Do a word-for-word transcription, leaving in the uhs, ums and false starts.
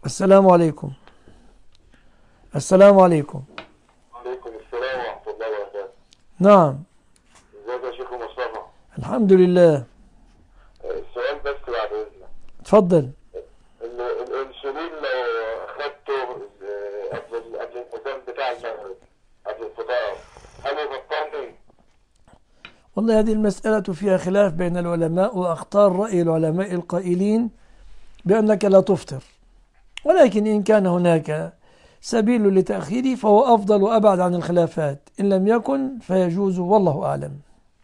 السلام عليكم. السلام عليكم. وعليكم السلام ورحمة الله وبركاته. نعم. ازيك يا شيخ مصطفى؟ الحمد لله. السؤال بس بعد إذنك. تفضل. ال- الأنسولين لو أخدته آه، قبل قبل الأذان بتاع المغرب قبل الفطار هل يبطلني؟ والله هذه المسألة فيها خلاف بين العلماء، وأختار رأي العلماء القائلين بأنك لا تفطر، ولكن إن كان هناك سبيل لتأخيره فهو أفضل وأبعد عن الخلافات، إن لم يكن فيجوز، والله أعلم.